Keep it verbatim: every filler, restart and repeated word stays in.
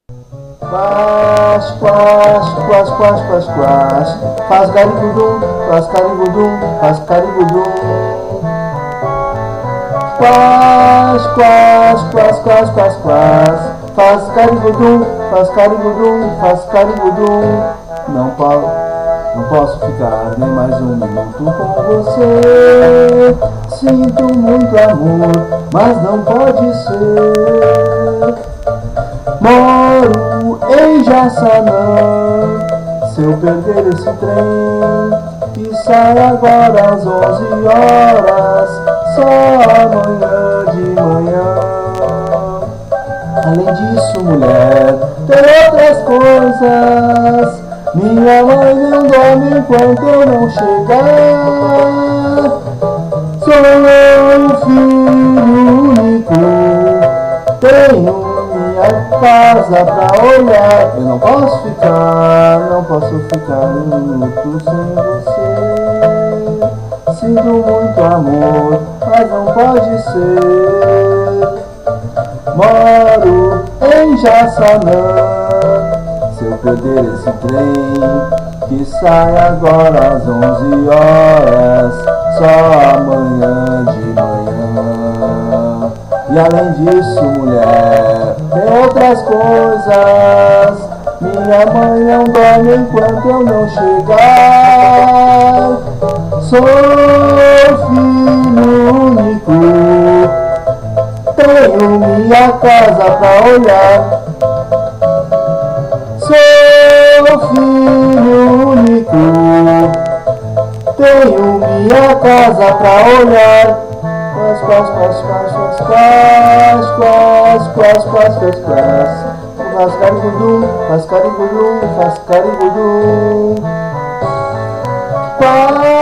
Quas, quas, quas, quas, quas, quas. Faz garigudum, faz carigudum, faz carigudum. Quas, quas, quas, quas, quas, quas. Faz carigudum, faz carigudum, faz carigudum. Não posso, não posso ficar nem mais um minuto com você. Sinto muito amor, mas não pode ser. Moro em Jaçanã. Se eu perder esse trem que sai agora às onze horas, só amanhã de manhã. Além disso, mulher, tem outras coisas. Minha mãe não dorme enquanto eu não chegar. Sou eu, filho único, tenho minha casa pra olhar. Eu não posso ficar, não posso ficar um minuto sem você. Sinto muito amor, mas não pode ser. Moro em Jaçanã. Se eu perder esse trem que sai agora às onze horas, só amanhã de manhã. E além disso, mulher, tem outras coisas. Minha mãe não dorme enquanto eu não chegar. Sou filho único, tenho minha casa pra olhar. Sou filho único, tenho minha casa pra olhar. Quas, quas, quas, quas, quas, quas, quas, quas, quas, quas. Faz carigudum, faz carigudum, faz carigudum. Quas,